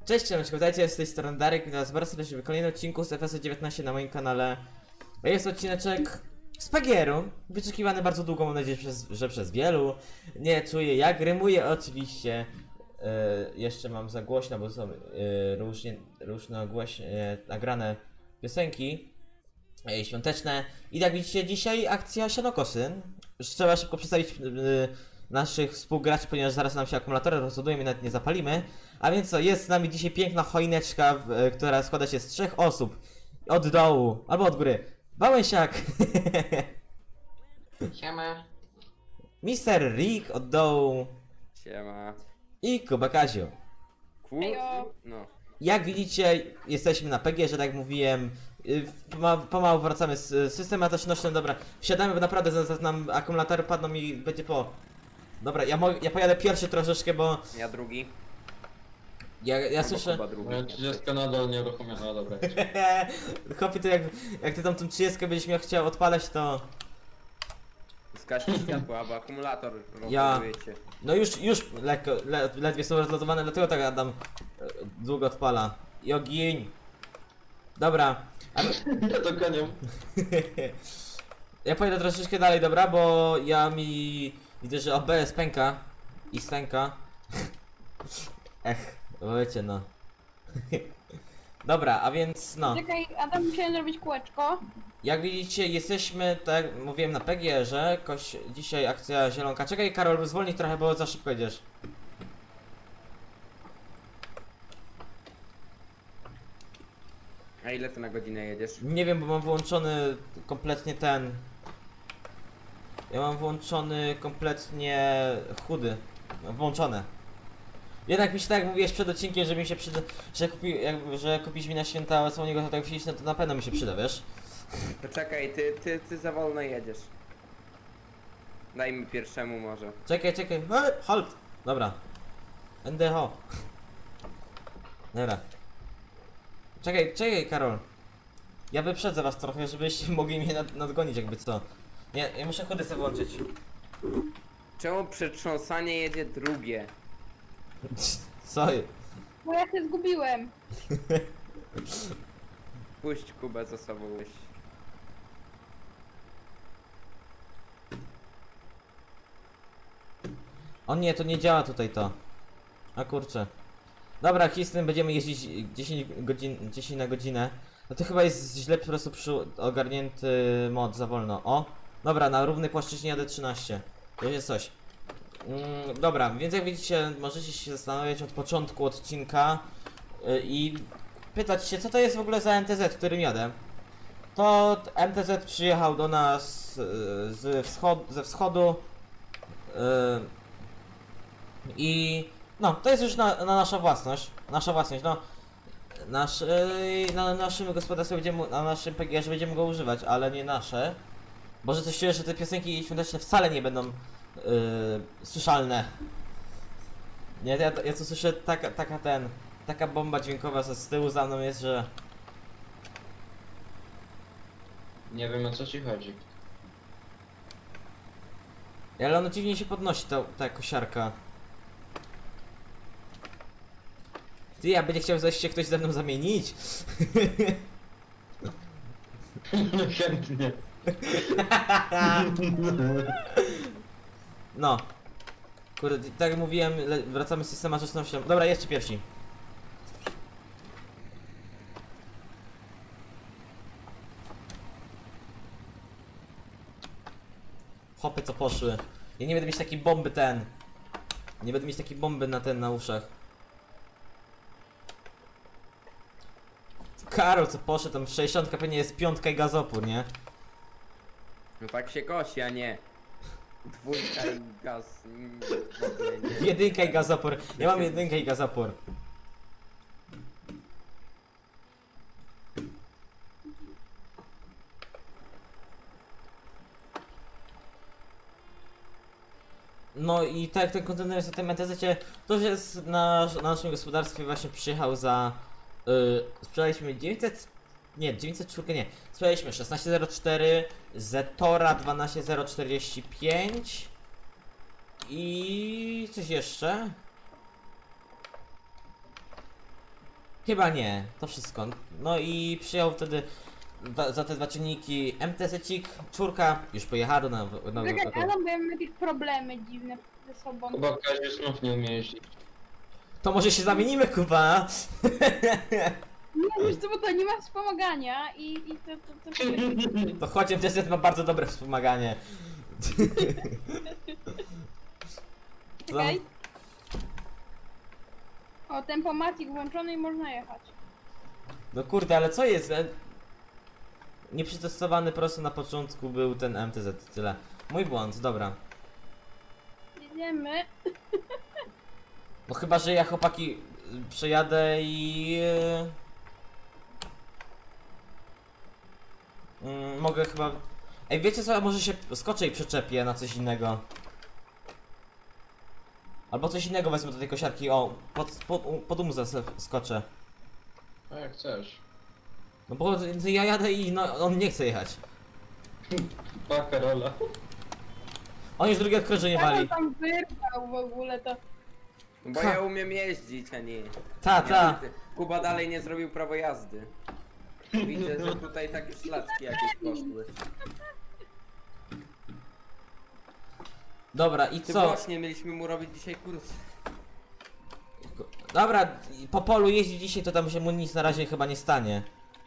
Cześć, witajcie, z tej strony Darek, witam was bardzo serdecznie w kolejnym odcinku z FS19 na moim kanale. Jest odcineczek z PGR-u, wyczekiwany bardzo długo, mam nadzieję, że przez wielu. Nie czuję jak, rymuję oczywiście. Jeszcze mam za głośno, bo są różne głośnie nagrane piosenki świąteczne. I jak widzicie, dzisiaj akcja sianokosy. Trzeba szybko przedstawić naszych współgraczy, ponieważ zaraz nam się akumulatory rozładują i nawet nie zapalimy. A więc co, jest z nami dzisiaj piękna choineczka, która składa się z 3 osób. Od dołu, albo od góry. Wałęsiak. Siema. Mr. Rick od dołu. Siema. I Kuba Kaziu. No. Jak widzicie, jesteśmy na PG, że tak jak mówiłem. Pomału wracamy z systematycznością. Dobra, wsiadamy, bo naprawdę zaraz nam akumulatory padną i będzie po. Dobra, ja pojadę pierwszy troszeczkę, bo Ja drugi. ja słyszę. Kuba drugi. Moja 30 nadal nieruchomiona, dobra. Chłopie, to jak ty tam tą 30 będziesz miał chciał odpalać, to. Zgaśnie światło, bo akumulator Ja- rozładuje się. No już lekko, ledwie są rozlotowane, dlatego tak Adam długo odpala. I ogień. Dobra. Ja to koniem. Ja pojedę troszeczkę dalej, dobra, bo widzę, że OBS pęka i stęka. Wiecie no. Dobra, a więc no. Czekaj, Adam, musiałem zrobić kółeczko. Jak widzicie, jesteśmy, tak jak mówiłem, na PGR-ze. Dzisiaj akcja zielonka. Czekaj, Karol, zwolnij trochę, bo za szybko jedziesz. A ile ty na godzinę jedziesz? Nie wiem, bo mam wyłączony kompletnie ten. Ja mam włączony kompletnie chudy. Włączone. Jednak mi się tak jak mówiłeś przed odcinkiem, że mi się przyda, że kupisz mi na święta słoniego fotograficzne, to na pewno mi się przyda, wiesz? To czekaj, ty za wolno jedziesz. Dajmy pierwszemu może. Czekaj, halt! Dobra. NDH. Dobra. Czekaj, Karol. Ja wyprzedzę was trochę, żebyście mogli mnie nadgonić, jakby co. Nie, ja muszę chudy sobie włączyć. Czemu przetrząsanie jedzie drugie? Co? Bo ja się zgubiłem. Puść Kubę za sobą. O nie, to nie działa tutaj to. A kurczę. Dobra, Histem będziemy jeździć 10 na godzinę. No to chyba jest źle po prostu ogarnięty mod za wolno. O! Dobra, na równej płaszczyźnie jadę 13. To jest coś. Dobra, więc jak widzicie, możecie się zastanawiać od początku odcinka i pytać się, co to jest w ogóle za MTZ, którym jadę. To MTZ przyjechał do nas ze wschodu. I no, to jest już nasza własność. No. Na naszym gospodarstwie będziemy, na naszym PGR będziemy go używać, ale nie nasze. Boże, coś czuję, że te piosenki świąteczne wcale nie będą słyszalne. Nie, ja tu słyszę taka bomba dźwiękowa z tyłu za mną jest, że. Nie wiem, o co ci chodzi. Ale ono dziwnie się podnosi, ta kosiarka. Ty, ja będzie chciał się ktoś ze mną zamienić? Chętnie. No. Kurde, tak jak mówiłem, wracamy z systematycznością. Dobra, jeszcze pierwsi. Hopy co poszły. Ja nie będę mieć takiej bomby Nie będę mieć takiej bomby na uszach. Karol co poszedł, tam 60 pewnie jest 5 i gazopór, nie? No tak się kosi, a nie. Dwójka i gaz. W ogóle nie. Jedynka i gazopór. Ja mam jedynkę i gazopór. No i tak jak ten kontener jest na tym MTZ-cie, to jest na naszym gospodarstwie właśnie przyjechał za. Sprzedaliśmy 904 nie. Sprzedaliśmy 1604, Zetora 12045 i coś jeszcze. Chyba nie, to wszystko. No i przyjął wtedy za te dwa czynniki MTZ-cik, czwórka, już pojechała na Czekaj, Adam, bo ja mam jakieś problemy dziwne ze sobą. Chyba Kaziu znów nie umie jeździć. To może się zamienimy, Kuba? Nie, wiesz co, bo to nie ma wspomagania i to... To chodź, MTZ ma bardzo dobre wspomaganie. Czekaj. O, tempomatik włączony i można jechać. No kurde, ale co jest? Nieprzytestowany prosto na początku był ten MTZ, tyle. Mój błąd, dobra. Jedziemy. No chyba, że ja chłopaki przejadę i... mogę chyba... Ej, wiecie co, może się skoczę i przyczepię na coś innego. Albo coś innego wezmę do tej kosiarki, o, pod umza skoczę. A jak chcesz. No bo ja jadę i no, on nie chce jechać. Pa, Karola. On już drugie odkrążenie Karol wali. tam wyrwał w ogóle to... Bo ja umiem jeździć, a nie. Ta. Kuba dalej nie zrobił prawo jazdy. Widzę, że tutaj takie szlaczki jakieś poszły. Dobra, i Ty co? właśnie mieliśmy mu robić dzisiaj kurs. Dobra, po polu jeździ dzisiaj, to tam się mu nic na razie chyba nie stanie.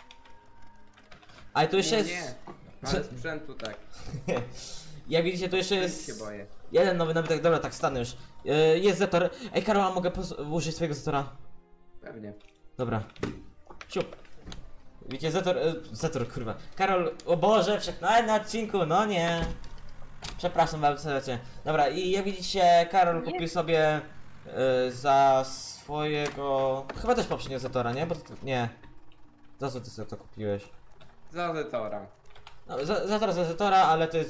Ale to jeszcze No jest... nie, ale sprzętu tak. Jak widzicie, to jeszcze Się jest... boję. Jeden nowy nabytek, dobra, tak, stanę już. Jest Zetor. Ej, Karola, mogę użyć swojego Zetora? Pewnie. Dobra. Siup. Widzicie, Zetor, kurwa. Karol, o Boże, wszedł na odcinku, no nie. Przepraszam bardzo serdecznie. Dobra, i jak widzicie, Karol kupił sobie za swojego... Chyba też poprzednio Zetora, nie? Bo to, nie. Za co ty sobie to kupiłeś? Za Zetora. No, za Zetora, ale to jest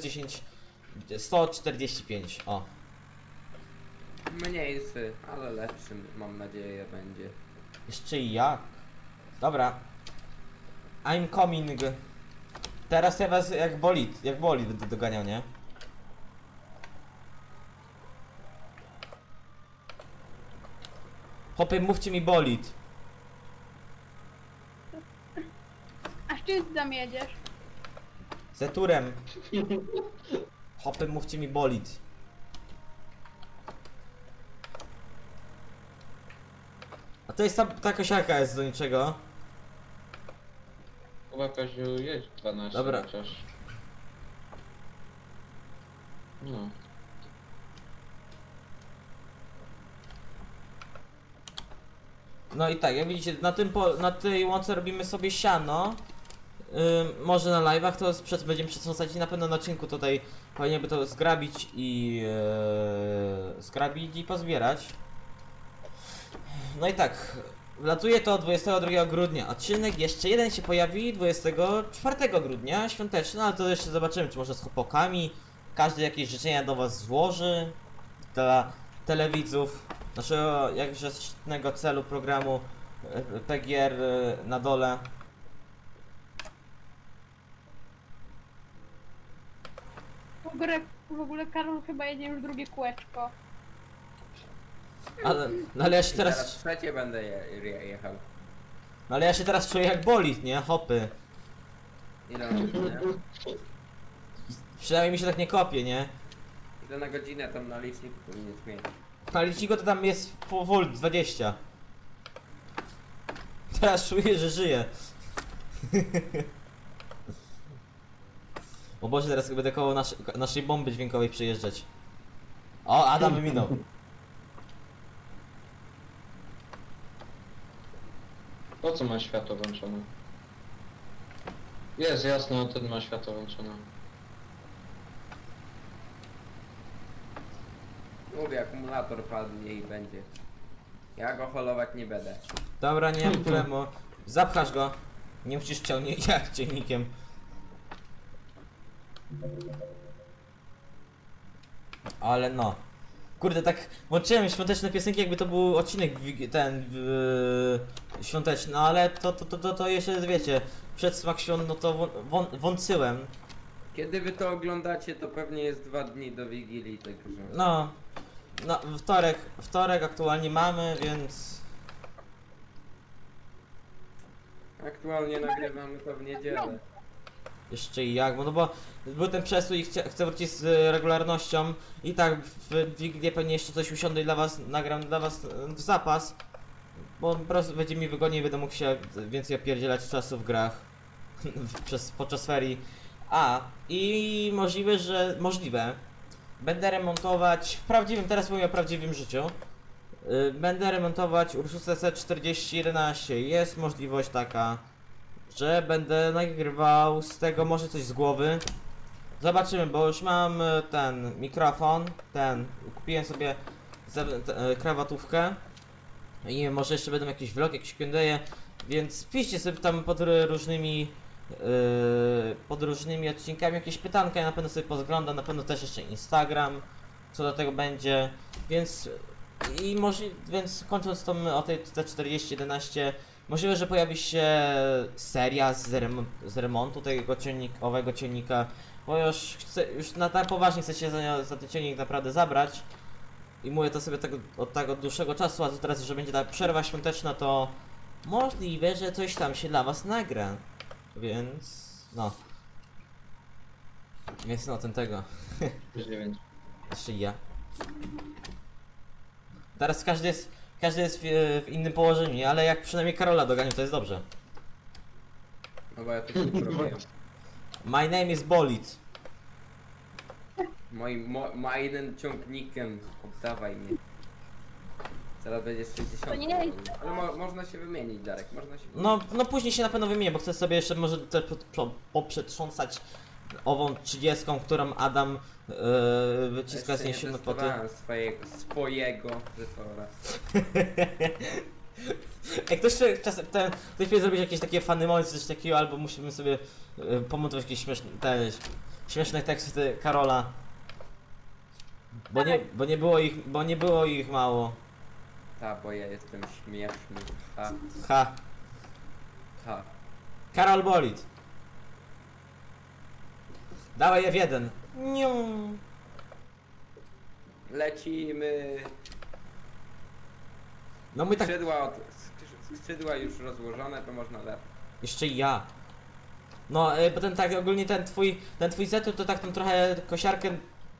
145, o. Mniejszy, ale lepszy, mam nadzieję, będzie. Jeszcze i jak? Dobra. I'm coming. Teraz ja was jak bolid będę doganiał, nie? Hopy, mówcie mi bolid. A z czym ty tam jedziesz? Zeturem. Hopy, mówcie mi bolid. A to jest ta kosiarka jest do niczego. Chyba Kaziu jedź 12 Dobra. chociaż. No. No i tak, jak widzicie, na tej łące robimy sobie siano. Może na live'ach to będziemy przetrząsać i na pewno na odcinku tutaj fajnie by to zgrabić i pozbierać. No i tak, wlatuje to 22 grudnia. Odcinek jeszcze jeden się pojawi 24 grudnia, świąteczny, ale to jeszcze zobaczymy, czy może z chłopakami. Każdy jakieś życzenia do was złoży dla telewidzów naszego jakże szczytnego celu programu PGR na dole. W ogóle Karol chyba jedzie już drugie kółeczko. Ale ja się Teraz teraz... trzecie będę jechał. No ale ja się teraz czuję jak bolid, nie? Hopy. Ile na godzinę? Przynajmniej mi się tak nie kopie, nie? Ile na godzinę tam na liczniku powinien mieć? Na liczniku to tam jest full 20. Teraz czuję, że żyję. O Boże, teraz będę koło naszej bomby dźwiękowej przyjeżdżać. O, Adam wyminął. Po co ma światło włączone? Jest jasno, ten ma światło włączone. Mówię, akumulator padnie i będzie. Ja go holować nie będę. Dobra, nie ma problemu. Zapchasz go. Nie musisz jak ciągnikiem. Ale no. Kurde, tak włączyłem świąteczne piosenki, jakby to był odcinek świąteczny, no ale to jeszcze wiecie, przedsmak świąt, no to włączyłem. Kiedy wy to oglądacie, to pewnie jest 2 dni do Wigilii, także... No, wtorek aktualnie mamy, więc... Aktualnie nagrywamy to w niedzielę. Jeszcze i jak, no bo był ten przestój i chcę wrócić z regularnością i tak w Wigilię pewnie jeszcze coś usiądę i dla was nagram dla was w zapas, bo po prostu będzie mi wygodniej, będę mógł się więcej opierdzielać czasu w grach podczas ferii. I możliwe, będę remontować w prawdziwym, teraz mówię o prawdziwym życiu, będę remontować Ursusę C4011. Jest możliwość taka, że będę nagrywał z tego może coś z głowy. Zobaczymy, bo już mam ten mikrofon, kupiłem sobie krawatówkę i może jeszcze będą jakiś vlog, jakieś Q&A, więc piszcie sobie tam pod różnymi odcinkami jakieś pytanka, ja na pewno sobie podglądam, na pewno też jeszcze Instagram, co do tego będzie, więc kończąc o tej C4011, możliwe, że pojawi się seria z remontu owego ciągnika, bo już na tak poważnie chcę się za ten ciągnik naprawdę zabrać i mówię to sobie od dłuższego czasu, a teraz, że będzie ta przerwa świąteczna, to możliwe, że coś tam się dla was nagra, więc ten tego. 9. Jeszcze i ja. Teraz każdy jest w innym położeniu, ale jak przynajmniej Karola doganił, to jest dobrze. No bo ja tu się robię. My name is Bolid. Moim ciągnikiem, oddawaj mnie. Zaraz będzie 60. To nie jest. Ale można się wymienić, Darek, można się wymienić. No później się na pewno wymienię, bo chcę sobie jeszcze może też poprzetrząsać ową 30, którą Adam wyciska z niej silnopoty. Swojego Zetora. Jak ktoś czasem ktoś wie zrobić jakieś takie funny momenty, coś takiego, albo musimy sobie pomontować jakieś śmieszne teksty Karola. Bo nie było ich mało. Bo ja jestem śmieszny. Ha. Karol Bolid. Dawaj F1. Niu. Lecimy. No mój tak. Skrzydła już rozłożone, to można lepsze. Jeszcze i ja. No, bo ogólnie ten twój Zetur to tak tam trochę kosiarkę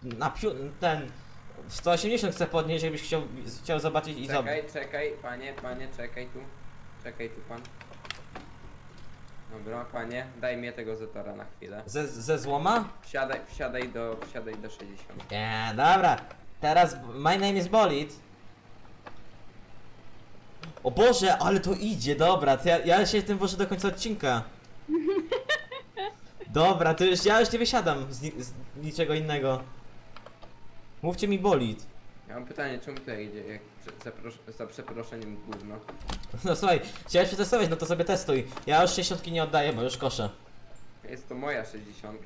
w 180 chcę podnieść, jakbyś chciał zobaczyć i zobaczyć. Czekaj, panie, czekaj tu. Czekaj tu pan. Dobra, panie, daj mnie tego Zetora na chwilę. Ze złoma? Wsiadaj do 60. Nie, dobra. Teraz my name is Bolid. O Boże, ale to idzie, dobra, to ja się tym włożę do końca odcinka. Dobra, to ja już nie wysiadam z niczego innego. Mówcie mi Bolid. Ja mam pytanie, czemu tutaj idzie, jak za przeproszeniem gówno? No słuchaj, chciałeś przetestować, no to sobie testuj. Ja już 60 nie oddaję, bo już koszę. Jest to moja 60,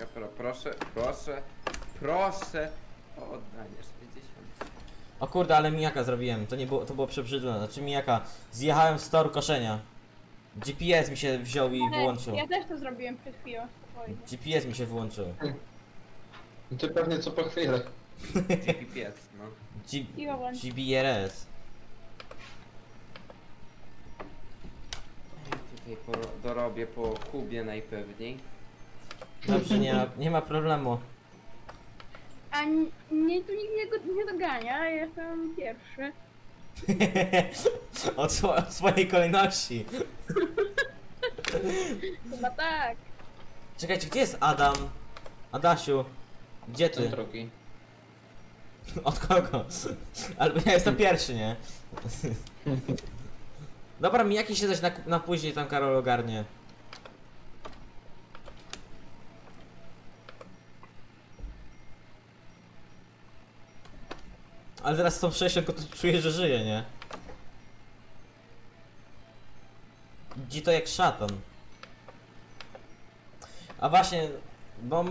proszę o oddanie 60. O kurde, ale mijaka zrobiłem, to było przebrzydłe, znaczy mijaka. Zjechałem z toru koszenia. GPS mi się wziął i wyłączył. Ja też to zrobiłem przed chwilą, spokojnie. GPS mi się wyłączył. Ty pewnie co po chwilę. GPS, no. GBRS. Tutaj dorobię po kubie najpewniej. Dobrze, nie ma problemu. A mnie tu nikt nie dogania, ja jestem pierwszy. Od swojej kolejności. Chyba tak. Czekajcie, gdzie jest Adam? Adasiu, gdzie Ten ty? drogi. Od kogo? Albo ja jestem pierwszy, nie? Dobra, mi jakiś się coś na później tam Karol ogarnie. Ale teraz z tą 60 to czuję, że żyje, nie? Idzie to jak szatan. A właśnie, bo...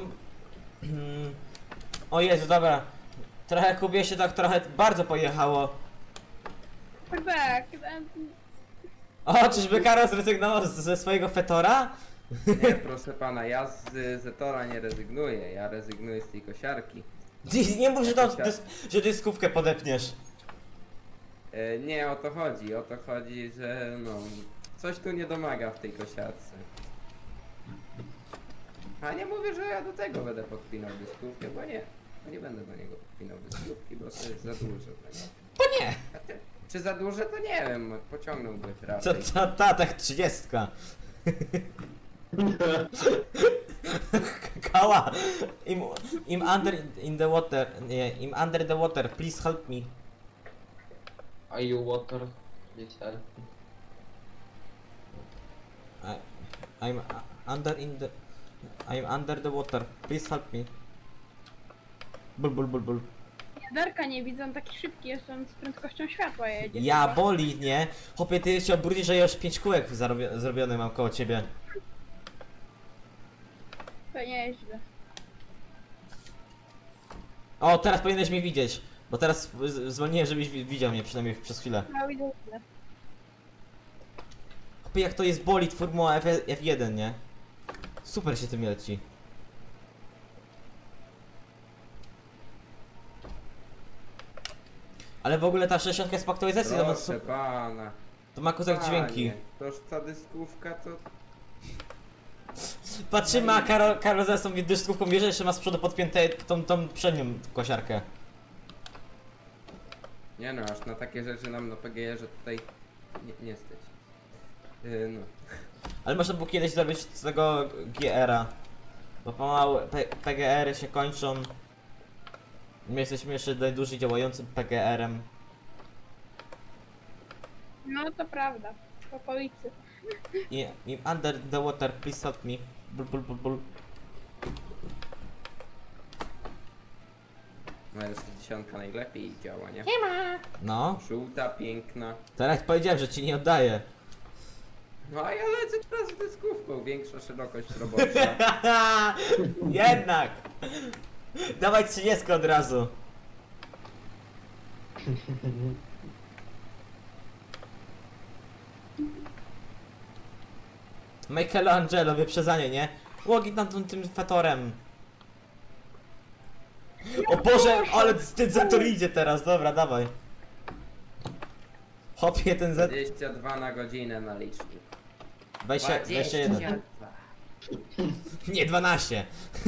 O Jezu, dobra. Trochę Kubie się tak trochę bardzo pojechało. Tak. O, czyżby Karol zrezygnował ze swojego fetora? Nie, proszę pana, ja z Zetora nie rezygnuję, ja rezygnuję z tej kosiarki. Nie mów, że dyskówkę podepniesz. Nie o to chodzi, że no... Coś tu nie domaga w tej kosiarce. A nie mówię, że ja do tego będę podpinał dyskówkę, bo nie. Ja nie będę do niego podpinał dyskówki, bo to jest za dużo dla niego. Bo nie! Czy za duże, to nie wiem, pociągnąłby Co, raczej. co, tak 30. Kała! Im under in the water, nie, im under the water, please help me. Are you water? Please help. I'm under the water, please help me. Bul. Jaderka nie widzę, on taki szybki jest, on z prędkością światła jedzie. Ja chyba. boli, nie? Chłopie, ty się obrócisz, że ja już 5 kółek zrobione mam koło ciebie. To nieźle. O, teraz powinieneś mnie widzieć. Bo teraz zwolniłem, żebyś widział mnie przynajmniej przez chwilę. No widzę. Chłopie, jak to jest bolid Formuła F1, nie? Super się tym leci. Ale w ogóle ta 60 jest po aktualizacji, to ma, Proszę pana. to ma kozak dźwięki. Panie, toż ta dyskówka to... Patrzymy, a Karol zaraz tą dyskówką bierze, jeszcze ma z przodu podpięte tą przednią kosiarkę. Nie no, aż na takie rzeczy nam na PGR-ze tutaj nie stać. No. Ale można było kiedyś zrobić z tego GR-a. Bo pomału PGR-y się kończą. My jesteśmy jeszcze najdłużej działającym PGR-em. No to prawda. W okolicy. I under the water, please help me. Bul. No jest 10 najlepiej działa, nie? No, Żółta, piękna. teraz powiedziałem, że ci nie oddaję. No a ja lecę teraz z dyskówką, większa szerokość robocza. Jednak! Dawaj 30 od razu. Michelangelo, wyprzedzanie, nie? Łogi tam tym fatorem. O Boże, ale ten Zetor idzie teraz, dobra, dawaj. Hopie, ten Z... 22 na godzinę na licznik. 21. 22. Nie, 12.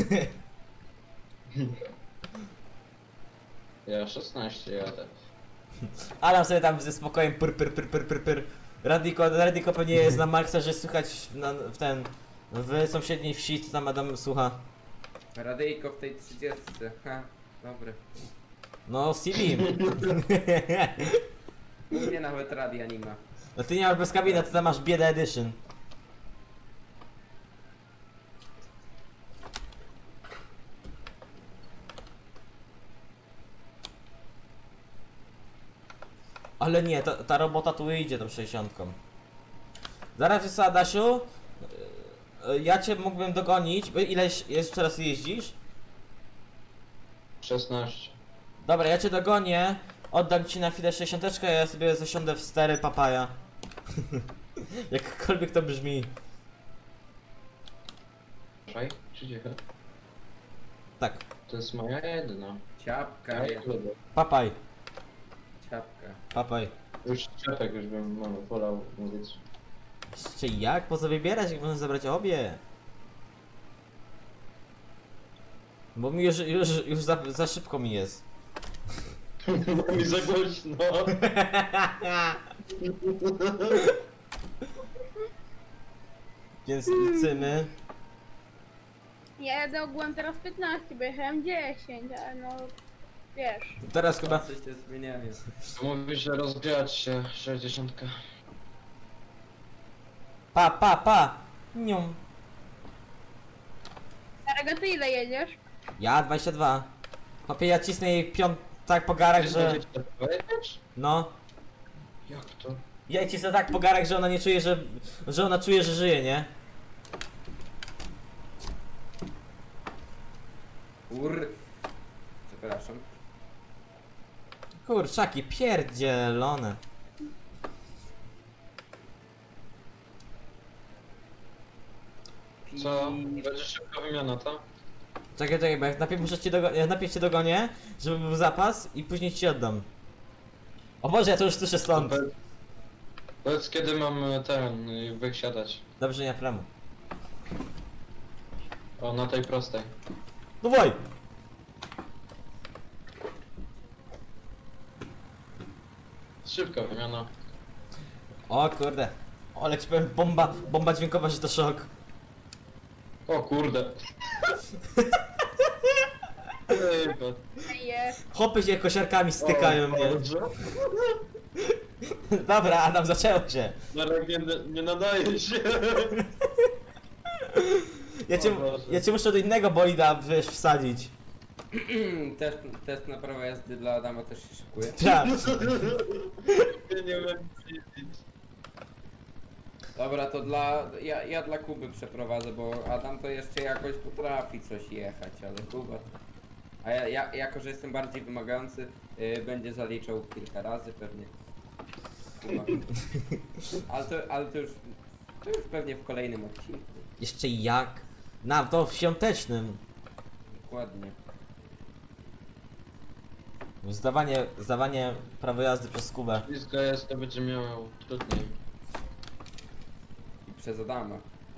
Ja 16 jadę. Adam sobie tam ze spokojem pyr. Radiko pewnie jest na maksa, że słychać w sąsiedniej wsi, co tam Adam słucha. Radyjko w tej 30. Ha, dobry. No, CD. U mnie nawet radia nie ma. No ty nie masz bez kabiny, to tam masz bieda edition. Ale nie, ta robota tu idzie tą 60. Zaraz jest Adasiu. Ja cię mógłbym dogonić. Ileś jeszcze raz jeździsz? 16. Dobra, ja cię dogonię. Oddam ci na chwilę 60, a ja sobie zasiądę w stery papaja. Jakkolwiek to brzmi. Czekaj, czy cicho? Tak, To jest moja jedna. Ciapka, Ja je. lubię. papaj, Ciapka. papaj. Już czepek już bym wolał mówić. Jeszcze jak? Po co wybierać, jak można zabrać obie? Bo mi już za szybko mi jest. Bo mi za głośno. Więc liczymy. Ja jadę ogółem teraz 15, bo jechałem 10, ale no wiesz. Teraz chyba... Czasy się zmieniają. Mówisz, że rozgrzać się 60. Pa! Nium. Starego, ty ile jedziesz? Ja 22. Chłopie, ja cisnę jej tak po garach, że... No. Jak to? Ja jej cisnę tak po garach, że ona nie czuje, że ona czuje, że żyje, nie? Przepraszam. Kurczaki, pierdzielone. Co? Będzie szybka wymiana, to? Czekaj, bo jak najpierw cię dogonię, żeby był zapas i później ci oddam. O Boże, ja to już słyszę stąd. Powiedz kiedy mam ten wysiadać. Dobrze, nie problemu. O, na tej prostej. No woj! Szybka wymiana. O kurde. O, ale ci powiem, bomba dźwiękowa, że to szok. O kurde. Ej, bo- Jest. Hopy się kosiarkami stykają O, mnie. Boże. Dobra, Adam, zaczęło się. Marek nie nadaje się. O Boże. Ja cię muszę do innego bolida, wiesz, wsadzić. Test na prawo jazdy dla Adama też się szykuje. Tak. Ja nie wiem jeździć. Dobra, to ja dla Kuby przeprowadzę, bo Adam to jeszcze jakoś potrafi coś jechać, ale Kuba to... A ja jako, że jestem bardziej wymagający, będzie zaliczał kilka razy pewnie. Kuba. Ale to już pewnie w kolejnym odcinku. Jeszcze jak? To w świątecznym. Dokładnie. Zdawanie prawa jazdy przez Kubę. Blisko jest, to będzie miał trudniej. I przez Adama.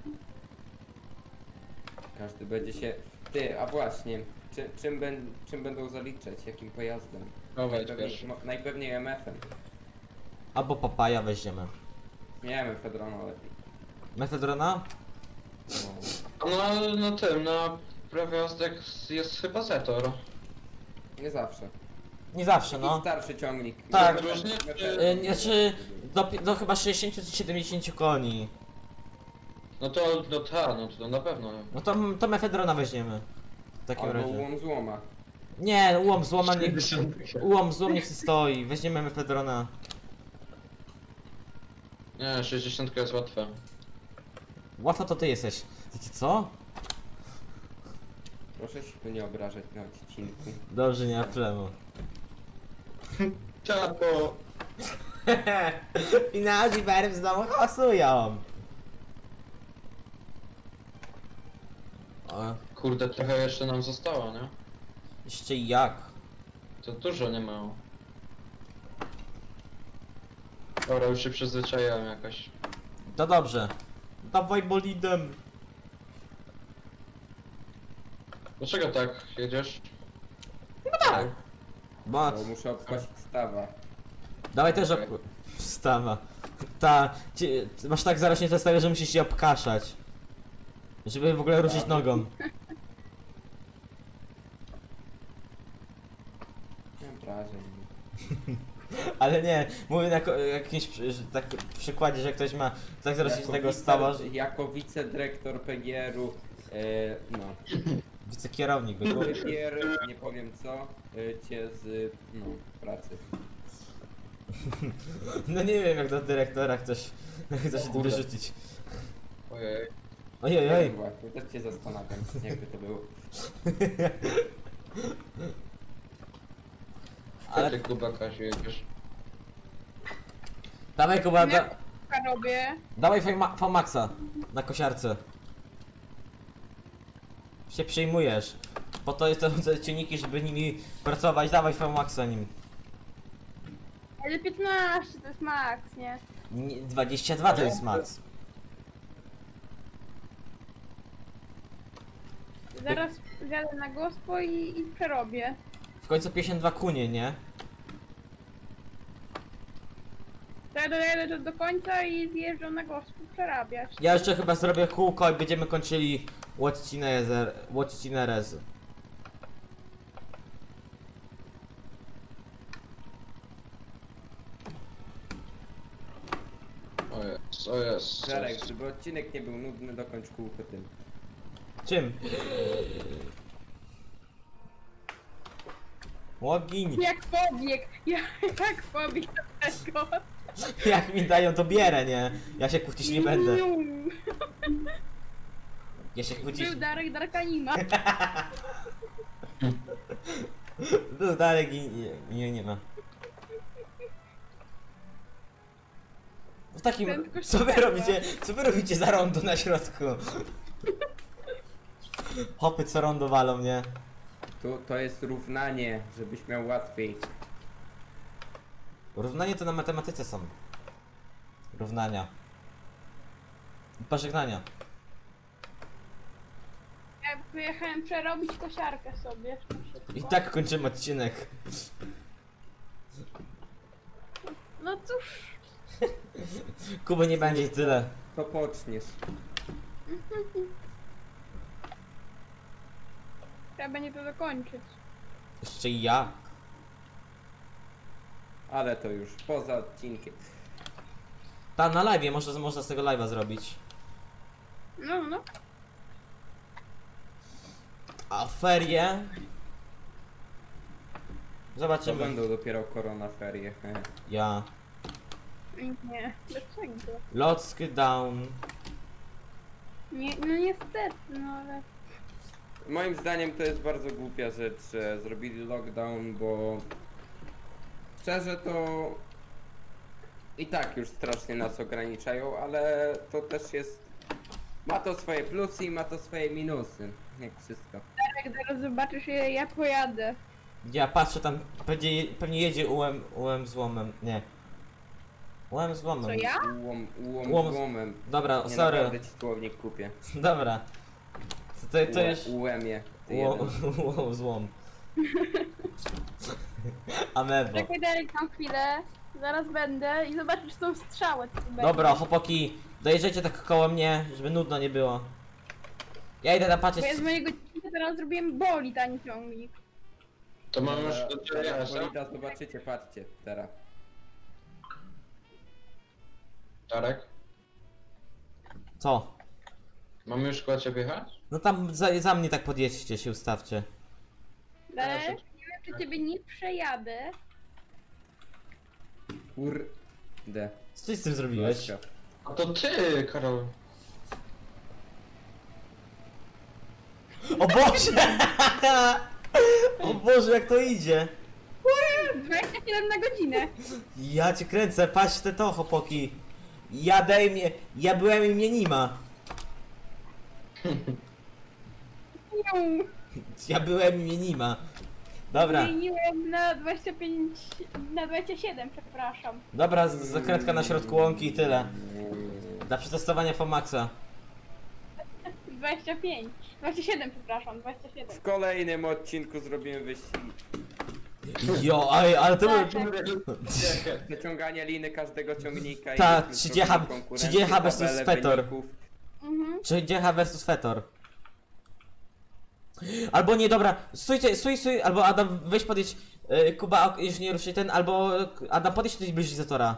Każdy będzie się... Ty, a właśnie, czym będą zaliczać? Jakim pojazdem? Dawaj, wiesz. Najpewniej MF-em. Albo papaja weźmiemy. Nie wiem, Fedrono lepiej. Mefedrona? No, No, na tym, na prawie jazdy jest chyba Zetor. nie zawsze. Nie zawsze, Taki no. starszy ciągnik. Tak. Różnie, Znaczy, do chyba 60 czy 70 koni. No to na pewno. No to mefedrona weźmiemy. W takim Albo razie. łom złoma. Nie, ułom złoma nie... 50. Ułom złom niech stoi. Weźmiemy mefedrona. Nie, 60 jest łatwe. Łatwo to ty jesteś. Wiecie co? Proszę się tu nie obrażać na odcinku. Dobrze, nie ma problemu. Ciapo! Finazi Berb znowu hałasują. O, Kurde, trochę jeszcze nam zostało, nie? jeszcze jak? To dużo nie mało. Dobra, już się przyzwyczaiłem jakoś. To dobrze. Dawaj bolidem. Dlaczego tak jedziesz? Tak. Bo... Bo muszę obkosić stawa. Dawaj też wstawa. Masz tak zarośnie zestawie, że musisz się obkaszać. Żeby w ogóle ruszyć nogą. Nie mam wrażeń. Ale nie, mówię na jakimś tak przykładzie, że ktoś ma tak zarośnie tego stawa, że... Jako wicedyrektor PGR-u, no. Wicekierownik by był. PGR, nie powiem co, cię z, no, pracy. No nie wiem, jak do dyrektora ktoś chce się kurde. wyrzucić. Ojej. Ojej, oj. Właśnie, też cię zastanawiam, jakby to było. Ale Ale ty Kuba Kasiu jedziesz. dawaj Kuba, Ja robię. dawaj V-Maxa na kosiarce. Się przyjmujesz. Po to jest te ciągniki, żeby nimi pracować. Dawaj V-Maxa nim. Ale 15 to jest max, nie? 22 to jest max. Zaraz zjadę na gospo i przerobię. W końcu 52 kunie, nie? To ja dojadę do końca i zjeżdżam na gospo przerabiać. Ja jeszcze chyba zrobię kółko i będziemy kończyli Łocinerez. O jest, o jest. Żarek, żeby odcinek nie był nudny, dokończ kółko tym. Czym? Łogiń. Jak pobieg! Jak pobieg do tego! Jak mi dają, to bierę, nie? Ja się kłócić nie będę. Ja się kłócić... Był Darek Darkanima. Był Darek i nie ma. W takim... Prędkość Co wy światła. robicie? Co wy robicie za rondo na środku? Hopy co rondo walą, nie? To jest równanie, żebyś miał łatwiej. Równanie to na matematyce są. równania. Pożegnania. Ja wyjechałem przerobić kosiarkę sobie. I tak kończymy odcinek. No cóż, Kuby nie będzie i tyle. To poczniesz. trzeba będzie to dokończyć. Jeszcze i ja. Ale to już poza odcinkiem. Ta na live można z tego live'a zrobić. No. A ferie? To Zobaczymy. będą dopiero korona ferie. Ja. Nie, dlaczego? Lock down. Nie, no niestety, no ale... Moim zdaniem to jest bardzo głupia rzecz, że zrobili lockdown, bo szczerze to i tak już strasznie nas ograniczają, ale to też jest, ma to swoje plusy i ma to swoje minusy, jak wszystko. Jak zaraz zobaczysz, ja pojadę. Ja patrzę tam, pewnie jedzie ułem złomem. Nie. Ułem złomem. Co ja? Łom- Złomem. Dobra, Nie, sorry. naprawdę ci słownik kupię. Dobra. To jest... Ułemie. ty jeden. Ułem złom. Amebo. Czekaj Darek na chwilę, zaraz będę i zobaczysz tą strzałę, co tu będzie. Dobra, chłopaki, dojeżdżajcie tak koło mnie, żeby nudno nie było. Ja idę tam patrzeć. Bo ja z mojego ciągnika teraz zrobiłem bolid, a nie ciągnik. To mam już do Teraz TRS-a. bolida zobaczycie, patrzcie teraz. Darek, Co? mamy już koło ciebie jechać? No tam za mnie tak podjedźcie, się ustawcie. Darek, nie wiem, czy ciebie nie przejadę. Kurde. Co ty z tym zrobiłeś? Gościa. A to ty, Karol. O Boże! O Boże, jak to idzie! 27 na godzinę. Ja cię kręcę, patrzcie to, chłopaki. Ja byłem i mnie nie ma. Ja byłem i mnie nie ma. Dobra, Zmieniłem na 25, na 27, przepraszam. dobra, zakrętka na środku łąki i tyle. Dla przetestowania Fomaxa. 25, 27, przepraszam, 27. W kolejnym odcinku zrobimy wyścig. Jo, ale to był... Wyciąganie liny każdego ciągnika i Ta, byśmy 30 zrobili konkurencję, 30 versus tabelę Fetor. wyników. Mhm. Czy Dziecha versus Fetor? Albo nie, dobra, stój, albo Adam, weź podjedź, Kuba, już nie ruszaj ten, albo Adam, podjedź tutaj bliżej Zatora.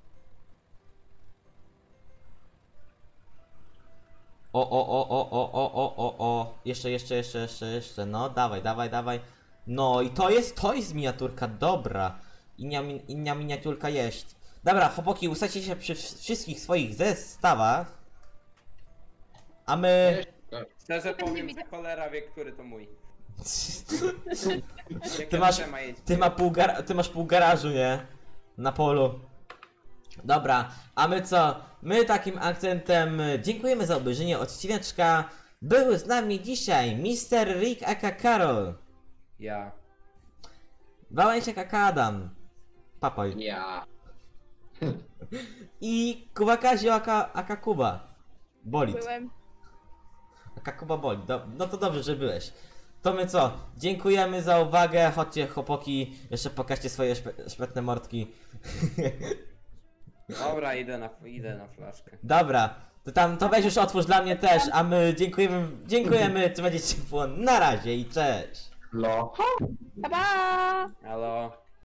O, jeszcze, no, dawaj. No i to jest miniaturka, dobra. Inna miniaturka jest. Dobra, chłopaki, ustawcie się przy wszystkich swoich zestawach. A my... Szczerze powiem, że cholera wie, który to mój. Jak Ty ja masz, trzema jeździć. ty masz pół garażu, nie? Na polu. Dobra, a my co? My takim akcentem dziękujemy za obejrzenie odcineczka. Był z nami dzisiaj Mr. Rick aka Karol, Ja. Wałęsiak aka Adam, Papoj Ja. i Kuba Kazio aka Kuba Bolid. Byłem. Aka Kuba Bolid, no to dobrze, że byłeś. To my co? Dziękujemy za uwagę, chodźcie chłopaki, jeszcze pokażcie swoje szpetne mordki. Dobra, idę na flaszkę. Dobra, to weź już otwórz dla mnie też, a my dziękujemy, trzymajcie się ciepło, na razie i cześć! Lo. Pa, pa! Halo.